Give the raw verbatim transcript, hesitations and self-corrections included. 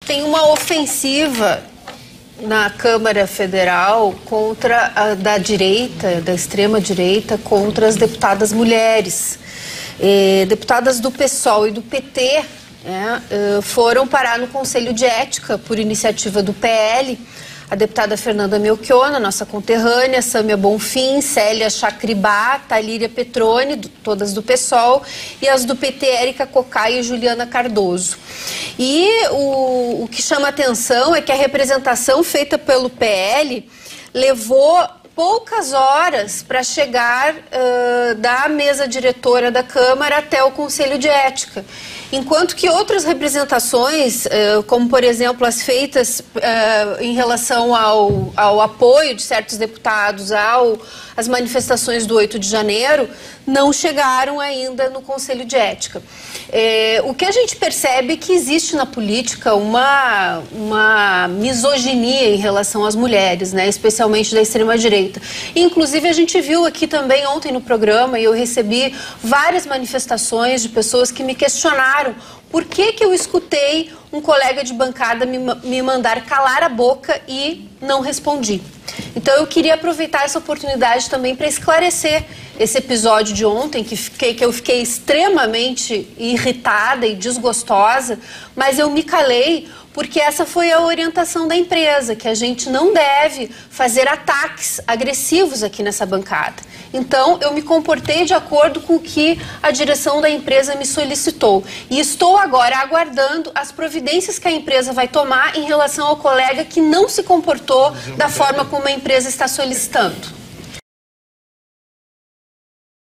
tem uma ofensiva na Câmara Federal contra a, da direita, da extrema-direita, contra as deputadas mulheres. Eh, deputadas do PSOL e do P T é, eh, foram parar no Conselho de Ética por iniciativa do P L. A deputada Fernanda Melchiona, nossa conterrânea, Sâmia Bonfim, Célia Chacribá, Talíria Petroni, do, todas do PSOL, e as do P T, Érica Cocai e Juliana Cardoso. E o, o que chama atenção é que a representação feita pelo P L levou poucas horas para chegar uh, da mesa diretora da Câmara até o Conselho de Ética. Enquanto que outras representações, uh, como por exemplo as feitas uh, em relação ao, ao apoio de certos deputados ao, às manifestações do oito de janeiro, não chegaram ainda no Conselho de Ética. É, o que a gente percebe é que existe na política uma, uma misoginia em relação às mulheres, né, especialmente da extrema-direita. Inclusive, a gente viu aqui também ontem no programa, e eu recebi várias manifestações de pessoas que me questionaram por que que eu escutei um colega de bancada me, me mandar calar a boca e não respondi. Então eu queria aproveitar essa oportunidade também para esclarecer esse episódio de ontem, que, fiquei, que eu fiquei extremamente irritada e desgostosa, mas eu me calei porque essa foi a orientação da empresa, que a gente não deve fazer ataques agressivos aqui nessa bancada. Então, eu me comportei de acordo com o que a direção da empresa me solicitou. E estou agora aguardando as providências que a empresa vai tomar em relação ao colega que não se comportou da forma como a empresa está solicitando.